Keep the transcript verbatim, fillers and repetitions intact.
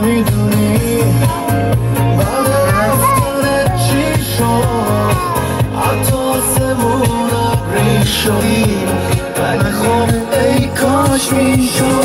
میدونی بعد رفتن چی شد حتی آسمون ابری شدی ولی خب ای کاش میشد